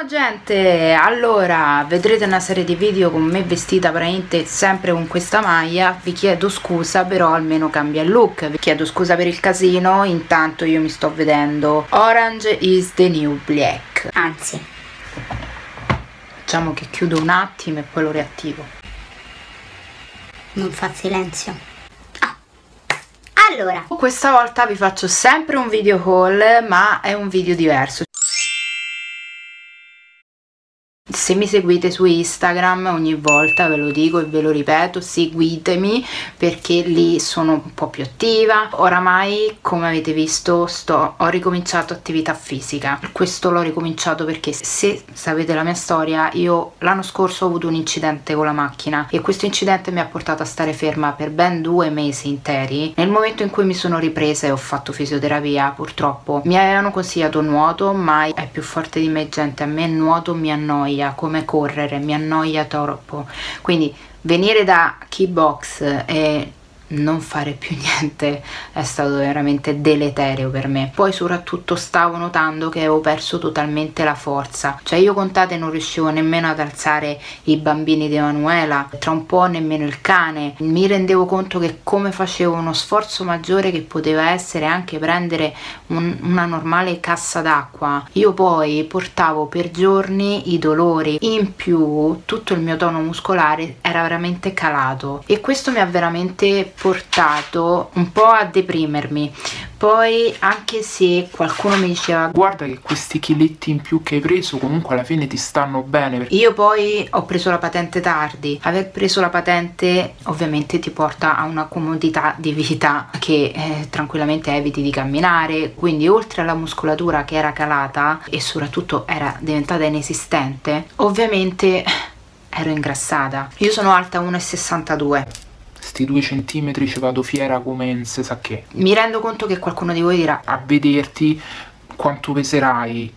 Buongiorno gente, allora vedrete una serie di video con me vestita praticamente sempre con questa maglia. Vi chiedo scusa, però almeno cambia il look. Vi chiedo scusa per il casino, intanto io mi sto vedendo Orange is the New Black. Anzi, facciamo che chiudo un attimo e poi lo riattivo. non fa silenzio. Allora, Questa volta vi faccio sempre un video haul, ma è un video diverso. Se mi seguite su Instagram, ogni volta ve lo dico e ve lo ripeto, seguitemi perché lì sono un po' più attiva. Oramai, come avete visto, ho ricominciato attività fisica. Questo l'ho ricominciato perché, se sapete la mia storia, io l'anno scorso ho avuto un incidente con la macchina e questo incidente mi ha portato a stare ferma per ben 2 mesi interi. Nel momento in cui mi sono ripresa e ho fatto fisioterapia, purtroppo mi avevano consigliato nuoto, ma è più forte di me, gente. A me il nuoto mi annoia come correre, mi annoia troppo, quindi venire da Keybox e non fare più niente è stato veramente deleterio per me. Poi soprattutto stavo notando che avevo perso totalmente la forza, cioè io, contate, non riuscivo nemmeno ad alzare i bambini di Emanuela, tra un po' nemmeno il cane. Mi rendevo conto che come facevo uno sforzo maggiore, che poteva essere anche prendere una normale cassa d'acqua, io poi portavo per giorni i dolori. In più tutto il mio tono muscolare era veramente calato e questo mi ha veramente portato un po' a deprimermi. Poi, anche se qualcuno mi diceva guarda che questi chiletti in più che hai preso comunque alla fine ti stanno bene, io poi ho preso la patente tardi. Aver preso la patente ovviamente ti porta a una comodità di vita che tranquillamente eviti di camminare, quindi oltre alla muscolatura che era calata e soprattutto era diventata inesistente, ovviamente ero ingrassata. Io sono alta 1,62. sti 2 centimetri ci vado fiera come non si sa che. Mi rendo conto che qualcuno di voi dirà: A vederti quanto peserai?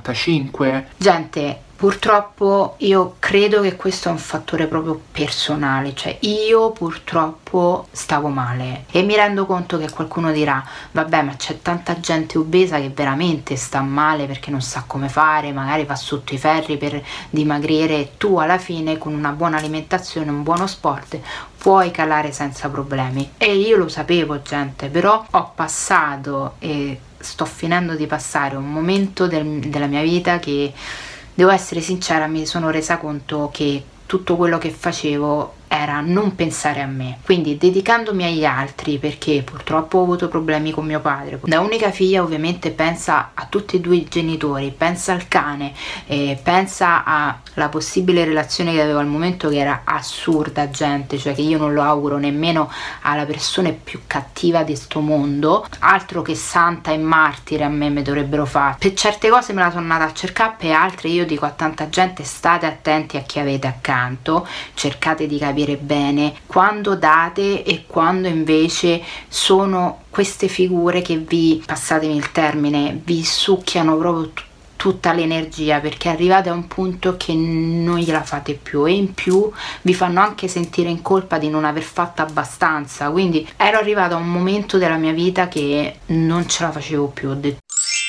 55? gente, purtroppo io credo che questo è un fattore proprio personale, cioè io purtroppo stavo male e mi rendo conto che qualcuno dirà: vabbè, ma c'è tanta gente obesa che veramente sta male perché non sa come fare, magari va sotto i ferri per dimagrire. Tu alla fine, con una buona alimentazione, un buono sport, puoi calare senza problemi. E io lo sapevo, gente, però ho passato e sto finendo di passare un momento della mia vita che, devo essere sincera, mi sono resa conto che tutto quello che facevo era non pensare a me, quindi dedicandomi agli altri, perché purtroppo ho avuto problemi con mio padre. Da unica figlia ovviamente pensa a tutti e 2 i genitori, pensa al cane, pensa alla possibile relazione che avevo al momento, che era assurda, gente, cioè che io non lo auguro nemmeno alla persona più cattiva di sto mondo. Altro che santa e martire a me dovrebbero fare. Per certe cose me la sono andata a cercare, per altre io dico a tanta gente: state attenti a chi avete accanto, cercate di capire bene quando date e quando invece sono queste figure che vi, passatemi il termine, vi succhiano proprio tutta l'energia, perché arrivate a un punto che non gliela fate più e in più vi fanno anche sentire in colpa di non aver fatto abbastanza. Quindi ero arrivata a un momento della mia vita che non ce la facevo più. Ho detto,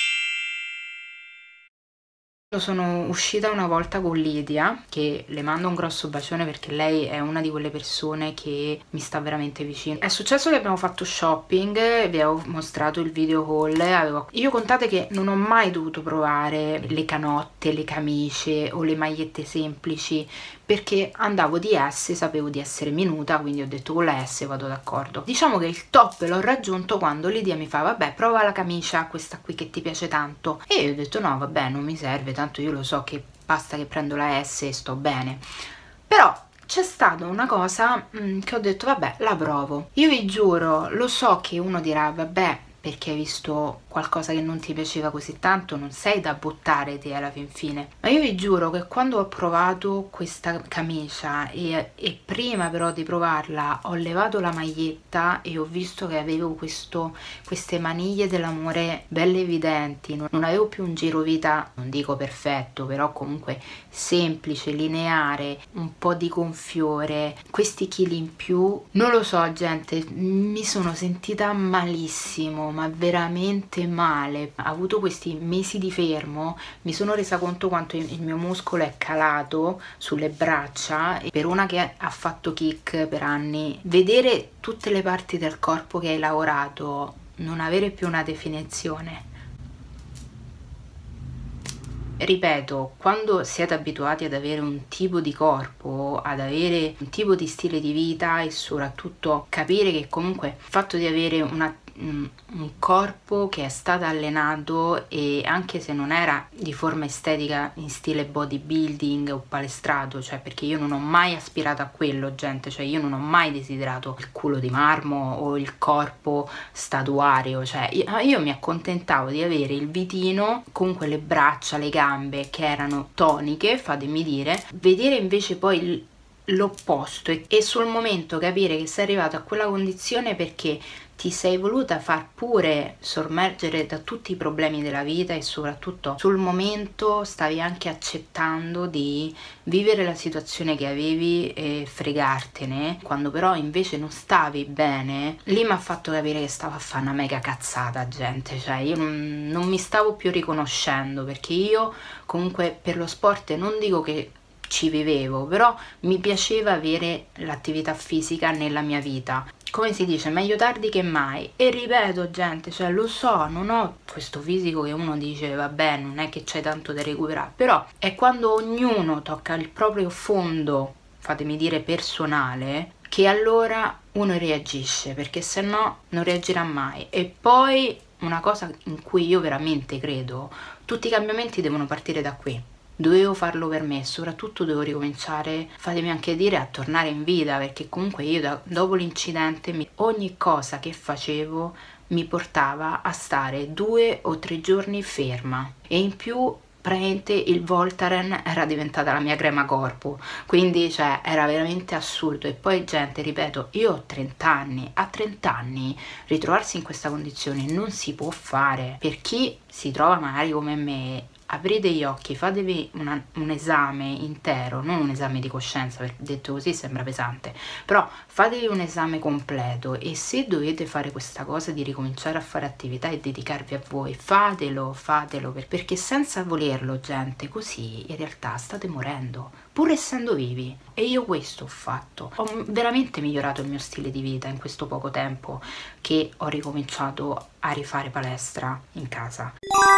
sono uscita una volta con Lidia, che le mando un grosso bacione perché lei è una di quelle persone che mi sta veramente vicino. È successo che abbiamo fatto shopping, vi avevo mostrato il video haul. Io, contate che non ho mai dovuto provare le canotte, le camicie o le magliette semplici, perché andavo di S, sapevo di essere minuta, quindi ho detto con la S vado d'accordo. Diciamo che il top l'ho raggiunto quando Lidia mi fa: vabbè, prova la camicia, questa qui che ti piace tanto. E io ho detto: no, vabbè, non mi serve, tanto io lo so che basta che prendo la S e sto bene. Però c'è stata una cosa che ho detto: vabbè, la provo. Io vi giuro, lo so che uno dirà: vabbè, perché hai visto qualcosa che non ti piaceva così tanto, non sei da buttare te alla fin fine. Ma io vi giuro che quando ho provato questa camicia e prima però di provarla ho levato la maglietta e ho visto che avevo queste maniglie dell'amore belle evidenti, non avevo più un girovita, non dico perfetto, però comunque semplice, lineare, un po' di gonfiore, questi chili in più, non lo so, gente, mi sono sentita malissimo. stavo ma veramente male. Ho avuto questi mesi di fermo, mi sono resa conto quanto il mio muscolo è calato sulle braccia, e per una che ha fatto kick per anni, vedere tutte le parti del corpo che hai lavorato non avere più una definizione. Ripeto, quando siete abituati ad avere un tipo di corpo, ad avere un tipo di stile di vita e soprattutto capire che comunque il fatto di avere un corpo che è stato allenato, e anche se non era di forma estetica in stile bodybuilding o palestrato, cioè perché io non ho mai aspirato a quello, gente, cioè io non ho mai desiderato il culo di marmo o il corpo statuario, cioè io mi accontentavo di avere il vitino, comunque le braccia, le gambe che erano toniche, fatemi dire, vedere invece poi l'opposto e sul momento capire che sei arrivato a quella condizione perché ti sei voluta far pure sommergere da tutti i problemi della vita, e soprattutto sul momento stavi anche accettando di vivere la situazione che avevi e fregartene, quando però invece non stavi bene. Lì mi ha fatto capire che stavo a fare una mega cazzata, gente, cioè io non mi stavo più riconoscendo, perché io comunque per lo sport non dico che ci vivevo, però mi piaceva avere l'attività fisica nella mia vita. Come si dice, meglio tardi che mai. E ripeto, gente, cioè lo so, non ho questo fisico che uno dice vabbè, non è che c'è tanto da recuperare, però è quando ognuno tocca il proprio fondo, fatemi dire personale, che allora uno reagisce, perché se no non reagirà mai. E poi una cosa in cui io veramente credo, tutti i cambiamenti devono partire da qui. Dovevo farlo per me, soprattutto devo ricominciare, fatemi anche dire, a tornare in vita, perché comunque io dopo l'incidente ogni cosa che facevo mi portava a stare 2 o 3 giorni ferma, e in più praticamente il Voltaren era diventata la mia crema corpo, quindi cioè era veramente assurdo. E poi, gente, ripeto, io ho 30 anni, a 30 anni ritrovarsi in questa condizione non si può fare. Per chi si trova magari come me, aprite gli occhi, fatevi un esame intero, non un esame di coscienza, perché detto così sembra pesante, però fatevi un esame completo, e se dovete fare questa cosa di ricominciare a fare attività e dedicarvi a voi, fatelo, perché senza volerlo, gente, così in realtà state morendo, pur essendo vivi. E io questo ho fatto, ho veramente migliorato il mio stile di vita in questo poco tempo che ho ricominciato a rifare palestra in casa.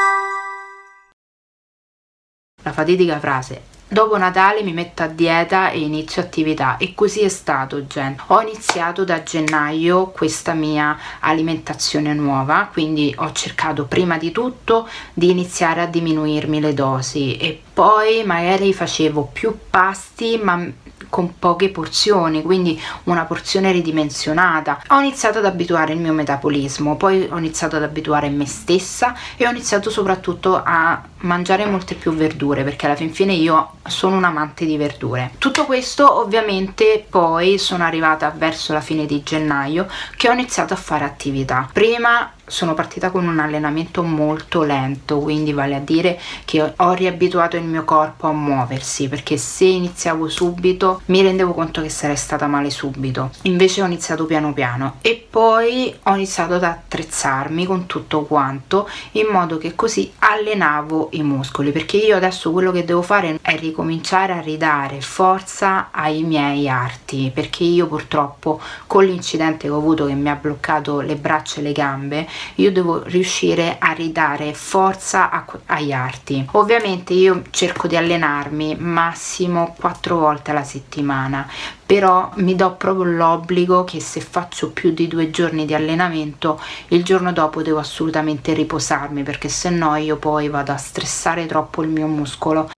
La fatidica frase: dopo Natale mi metto a dieta e inizio attività. E così è stato, gente. Ho iniziato da gennaio questa mia alimentazione nuova, quindi ho cercato prima di tutto di iniziare a diminuirmi le dosi, e poi magari facevo più pasti ma con poche porzioni, quindi una porzione ridimensionata. Ho iniziato ad abituare il mio metabolismo, poi ho iniziato ad abituare me stessa, e ho iniziato soprattutto a mangiare molte più verdure, perché alla fin fine io sono un amante di verdure. Tutto questo ovviamente poi sono arrivata verso la fine di gennaio che ho iniziato a fare attività. Prima sono partita con un allenamento molto lento, quindi vale a dire che ho riabituato il mio corpo a muoversi, perché se iniziavo subito mi rendevo conto che sarei stata male subito. Invece ho iniziato piano piano, e poi ho iniziato ad attrezzarmi con tutto quanto, in modo che così allenavo i muscoli, perché io adesso quello che devo fare è ricominciare a ridare forza ai miei arti, perché io purtroppo con l'incidente che ho avuto, che mi ha bloccato le braccia e le gambe, io devo riuscire a ridare forza agli arti. Ovviamente io cerco di allenarmi massimo 4 volte alla settimana, però mi do proprio l'obbligo che se faccio più di 2 giorni di allenamento, il giorno dopo devo assolutamente riposarmi, perché se no io poi vado a stressare troppo il mio muscolo.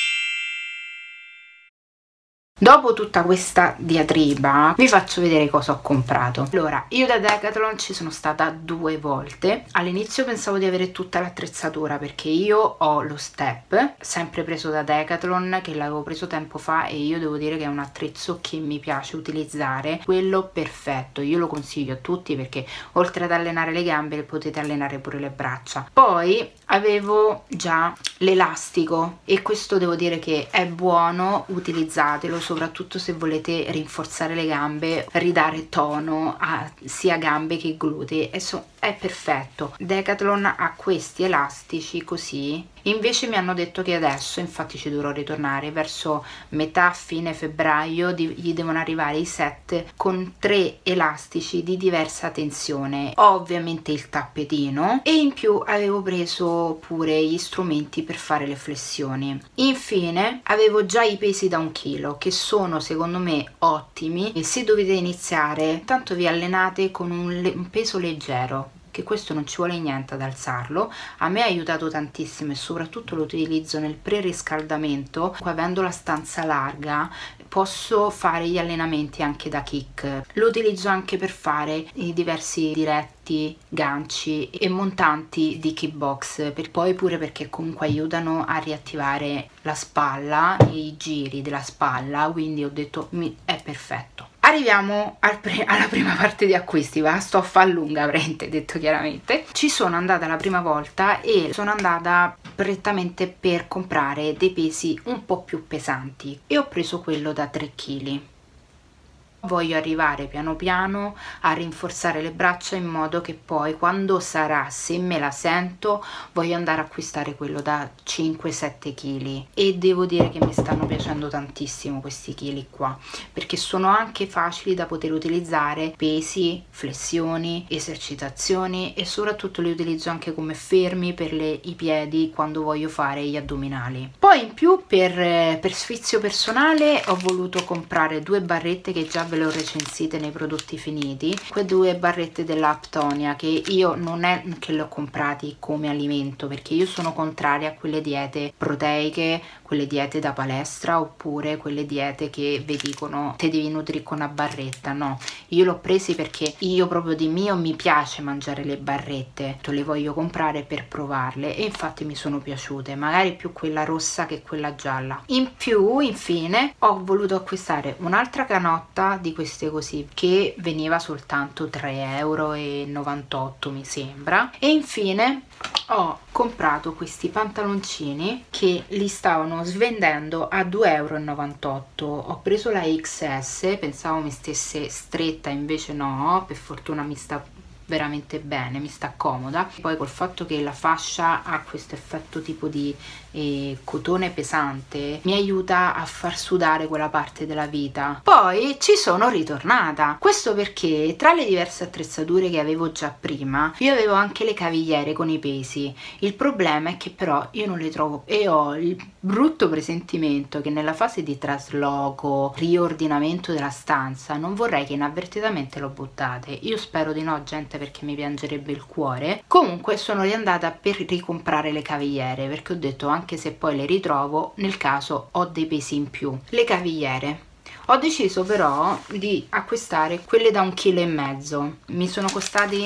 Dopo tutta questa diatriba vi faccio vedere cosa ho comprato. Allora, io da Decathlon ci sono stata 2 volte. All'inizio pensavo di avere tutta l'attrezzatura, perché io ho lo step, sempre preso da Decathlon, che l'avevo preso tempo fa, e io devo dire che è un attrezzo che mi piace utilizzare, quello perfetto. Io lo consiglio a tutti, perché oltre ad allenare le gambe potete allenare pure le braccia. Poi avevo già l'elastico, e questo devo dire che è buono, utilizzatelo soprattutto se volete rinforzare le gambe, ridare tono a sia gambe che glutei, e è perfetto. Decathlon ha questi elastici così, invece mi hanno detto che adesso, infatti ci dovrò ritornare, verso metà fine febbraio gli devono arrivare i set con 3 elastici di diversa tensione. Ho ovviamente il tappetino e in più avevo preso pure gli strumenti per fare le flessioni. Infine avevo già i pesi da 1 chilo, che sono secondo me ottimi, e se dovete iniziare tanto vi allenate con un peso leggero, che questo non ci vuole niente ad alzarlo. A me ha aiutato tantissimo e soprattutto lo utilizzo nel pre-riscaldamento. Avendo la stanza larga posso fare gli allenamenti anche da kick. Lo utilizzo anche per fare i diversi diretti, ganci e montanti di kickbox, poi pure perché comunque aiutano a riattivare la spalla e i giri della spalla, quindi ho detto è perfetto. Arriviamo alla prima parte di acquisti, va, sto a far lunga, avrete detto chiaramente. Ci sono andata la prima volta e sono andata prettamente per comprare dei pesi un po' più pesanti e ho preso quello da 3 kg. Voglio arrivare piano piano a rinforzare le braccia in modo che poi quando sarà, se me la sento, voglio andare a acquistare quello da 5-7 kg e devo dire che mi stanno piacendo tantissimo questi chili qua, perché sono anche facili da poter utilizzare, pesi, flessioni, esercitazioni, e soprattutto li utilizzo anche come fermi per i piedi quando voglio fare gli addominali. Poi in più per sfizio personale ho voluto comprare 2 barrette che già ve le ho recensite nei prodotti finiti, quelle 2 barrette dell'Aptonia, che io non è che le ho comprati come alimento, perché io sono contraria a quelle diete proteiche, quelle diete da palestra, oppure quelle diete che vi dicono te devi nutrire con una barretta. No, io l'ho presi perché io proprio di mio mi piace mangiare le barrette, le voglio comprare per provarle e infatti mi sono piaciute, magari più quella rossa che quella gialla. In più, infine, ho voluto acquistare un'altra canotta di queste così, che veniva soltanto 3,98 € mi sembra. E infine ho comprato questi pantaloncini che li stavano svendendo a 2,98 €. Ho preso la XS, pensavo mi stesse stretta, invece no, per fortuna mi sta veramente bene, mi sta comoda. Poi col fatto che la fascia ha questo effetto tipo di cotone pesante, mi aiuta a far sudare quella parte della vita. Poi ci sono ritornata, questo perché tra le diverse attrezzature che avevo già prima, io avevo anche le cavigliere con i pesi. Il problema è che però io non le trovo e ho il brutto presentimento che nella fase di trasloco, riordinamento della stanza, non vorrei che inavvertitamente lo buttate. Io spero di no, gente, perché mi piangerebbe il cuore. Comunque sono riandata per ricomprare le cavigliere, perché ho detto anche se poi le ritrovo, nel caso ho dei pesi in più. Le cavigliere ho deciso però di acquistare quelle da 1,5 kg, mi sono costati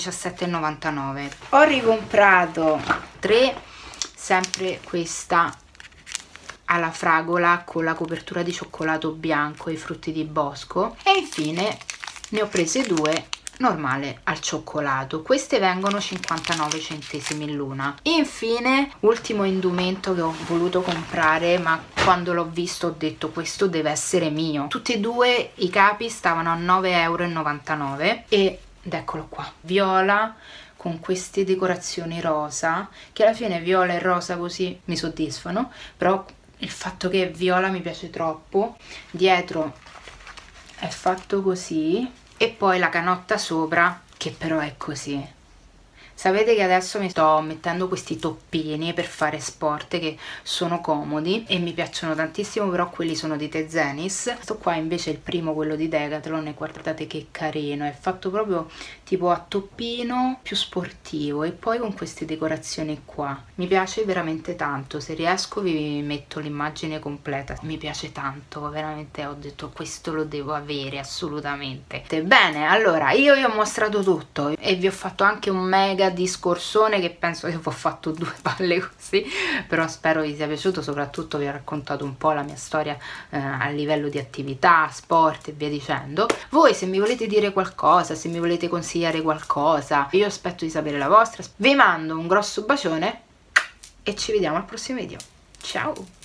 17,99 €. Ho ricomprato 3, sempre questa alla fragola con la copertura di cioccolato bianco e i frutti di bosco, e infine ne ho prese 2 normale al cioccolato. Queste vengono 59 centesimi l'una. E infine ultimo indumento che ho voluto comprare, ma quando l'ho visto ho detto questo deve essere mio. Tutti e 2 i capi stavano a 9,99 € ed eccolo qua, viola con queste decorazioni rosa, che alla fine viola e rosa così mi soddisfano, però il fatto che viola mi piace troppo. Dietro è fatto così e poi la canotta sopra che però è così. Sapete che adesso mi sto mettendo questi toppini per fare sport che sono comodi e mi piacciono tantissimo, però quelli sono di Tezenis. Questo qua invece è il primo, quello di Decathlon, e guardate che carino, è fatto proprio tipo a toppino, più sportivo, e poi con queste decorazioni qua. Mi piace veramente tanto, se riesco vi metto l'immagine completa. Mi piace tanto, veramente ho detto questo lo devo avere assolutamente. Bene, allora io vi ho mostrato tutto e vi ho fatto anche un mega discorsone che penso che vi ho fatto 2 palle così, però spero vi sia piaciuto. Soprattutto vi ho raccontato un po' la mia storia a livello di attività, sport e via dicendo. Voi se mi volete dire qualcosa, se mi volete consigliare qualcosa, io aspetto di sapere la vostra. Vi mando un grosso bacione e ci vediamo al prossimo video. Ciao!